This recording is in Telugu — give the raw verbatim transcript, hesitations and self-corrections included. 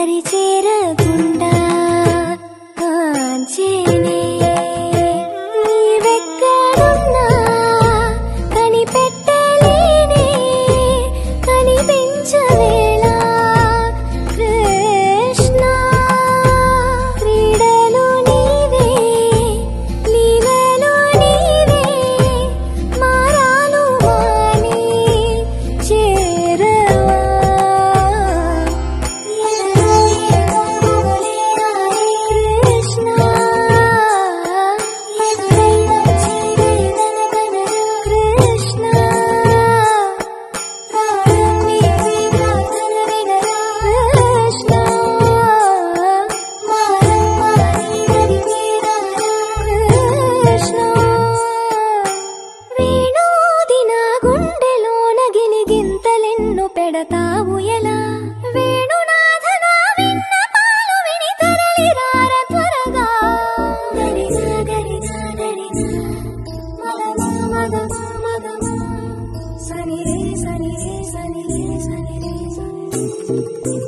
దారి చేరకుండా కాంచేనే నీవెక్కడున్నా కనిపెట్టలేనే కనిపించవేలా కృష్ణ క్రీడలు నీవే లీలలు నీవే మారాను వాణి చేరవా పెడతావు ఎలా వేణునాథన విన్న పాలు విని తరలిరార త్వరగా గరిజ గరిజ గరిజ మగమ మగమ మగమ సని రే సని రే సని రే సని రే సని